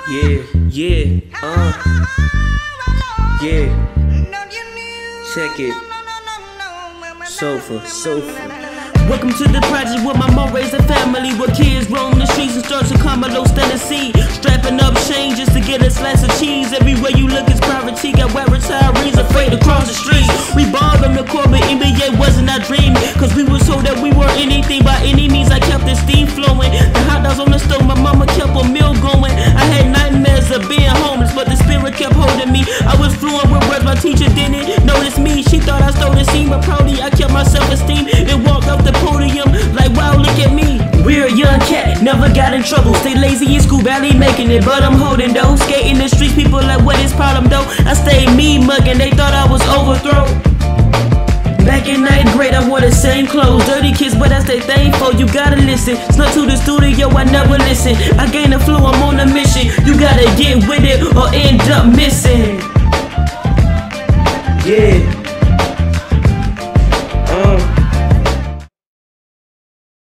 Yeah, yeah, yeah. Check it. Sofa. Welcome to the project where my mom raised a family, where kids roam the streets and start to Carmelo, Tennessee. Strapping up chains just to get a slice of cheese. Everywhere you look is poverty. Got white retirees afraid to cross the streets. We balled on the court, but NBA wasn't our dream. Cause we were told that we weren't anything by any means. I kept the steam flowing, the hot dogs on the stove, my mama kept a meal going. I had nightmares of being homeless, but the spirit kept holding me. I was fluent with words, my teacher didn't notice me. She thought I stole the scene, but proudly I kept my self-esteem and walked off the podium like, wow, look at me. We're a young cat, never got in trouble. Stay lazy in school, barely making it, but I'm holding though. Skating the streets, people like, what is problem though? I stayed me mugging, they thought I was overthrown. Back in 9th grade, I wore the same clothes. Dirty kids, but that's their thing for. You gotta listen. Snuck to the studio, I never listen. I gain the flow, I'm on a mission. You gotta get with it or end up missing. Yeah.